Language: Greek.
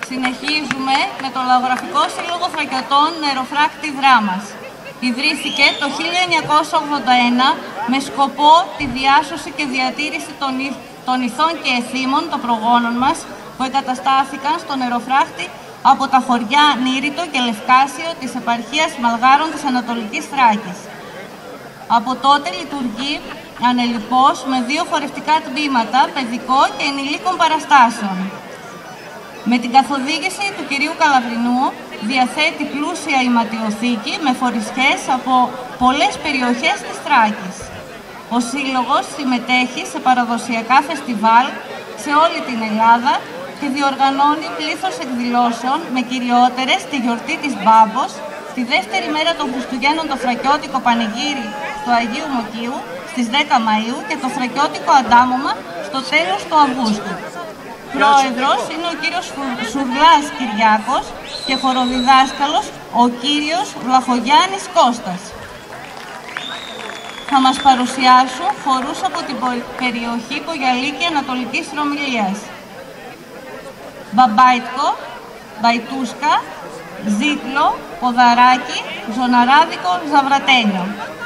Συνεχίζουμε με το Λαογραφικό Σύλλογο Θρακιωτών Νεροφράκτη Δράμας. Ιδρύθηκε το 1981 με σκοπό τη διάσωση και διατήρηση των ηθών και εθήμων των προγόνων μας που εγκαταστάθηκαν στο νεροφράκτη από τα χωριά Νήριτο και Λευκάσιο της επαρχίας Μαλγάρων της Ανατολικής Θράκης. Από τότε λειτουργεί ανελιπώς με 2 χορευτικά τμήματα, παιδικό και ενηλίκων παραστάσεων. Με την καθοδήγηση του κυρίου Καλαβρινού διαθέτει πλούσια ηματιοθήκη με φοριστές από πολλές περιοχές της Θράκης. Ο Σύλλογος συμμετέχει σε παραδοσιακά φεστιβάλ σε όλη την Ελλάδα και διοργανώνει πλήθος εκδηλώσεων με κυριότερες τη γιορτή της Μπάμπος, τη δεύτερη μέρα των Χριστουγέννων το Θρακιώτικο Πανηγύρι του Αγίου Μοκίου στις 10 Μαΐου και το Θρακιώτικο Αντάμωμα στο τέλος του Αυγούστου. Πρόεδρος είναι ο κύριος Σουρλάς Κυριάκος και χοροδιδάσκαλος ο κύριος Βλαχογιάννης Κώστας. Θα μας παρουσιάσουν χορούς από την περιοχή Πογιαλή και Ανατολικής Ρωμυλίας. Μπαμπάιτκο, Μπαϊτούσκα, Ζήτλο, Ποδαράκι, Ζωναράδικο, Ζαβρατένιο.